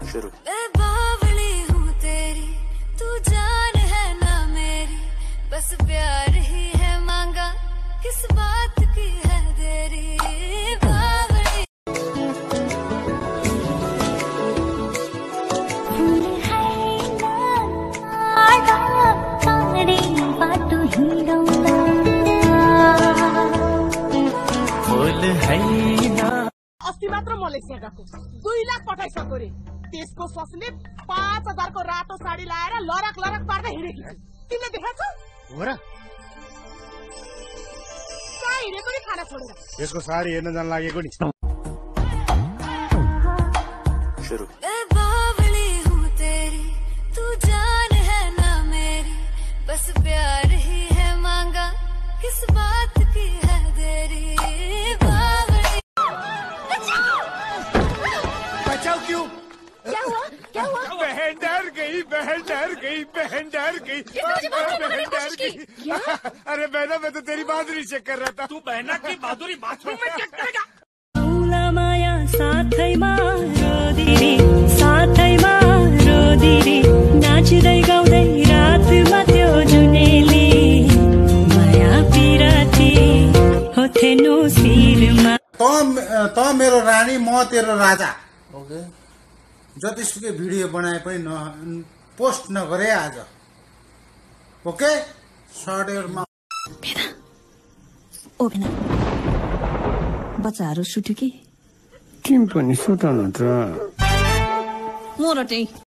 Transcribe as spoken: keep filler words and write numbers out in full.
शुरू। मैं बावली हूँ तेरी, तू जान है ना मेरी, बस प्यार ही है मांगा, किस बात की है देरी। बावली फूल है ना। अस्ति मात्र मलेसिया गएको दुई लाख पठाइसक्यो रे। त्यसको ससले पाँच हजार को रातो साडी लाएर लरक लरक पार्दै हिँडेकी थिए। तिमीले देखेछौ? हो र? कहाँ हिँडेको नि खाना छोडेर? यसको साडी हेर्न जान लागेको नि। शुरू। मैं बावली हूँ तेरी, तू जान है ना मेरी, बस प्यार ही है मांगा, किस बात की है देरी। बावली बचाओ क्यों? क्या हुआ? क्या हुआ? बहन डर गई, बहन डर गई, बहन डर गई, बहन डर गई। अरे बहना, मैं तो तेरी बहादुरी चेक कर रहा था। तू बहना की बहादुरी बाथरूम में चेक करेगा? माया साथैमा रोदिरे, साथैमा रोदिरे, नाच्दै गाउँदै रातमा त्यो जुनेली माया पिराती होथेनु शिरमा। त मेरो रानी, म तेरो राजा। ओके, जतिसुकै भिडियो बनाए पनि न पोस्ट नगरे आज। ओके, सर्डेरमा भेना ओ भेना बच्चाहरू सुट्यो कि तिमी पनि सुत न त। म र त्यही